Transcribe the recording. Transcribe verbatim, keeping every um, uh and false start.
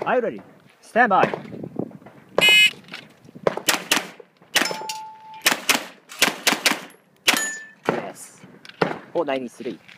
Are you ready? Stand by. Yes. four ninety-three.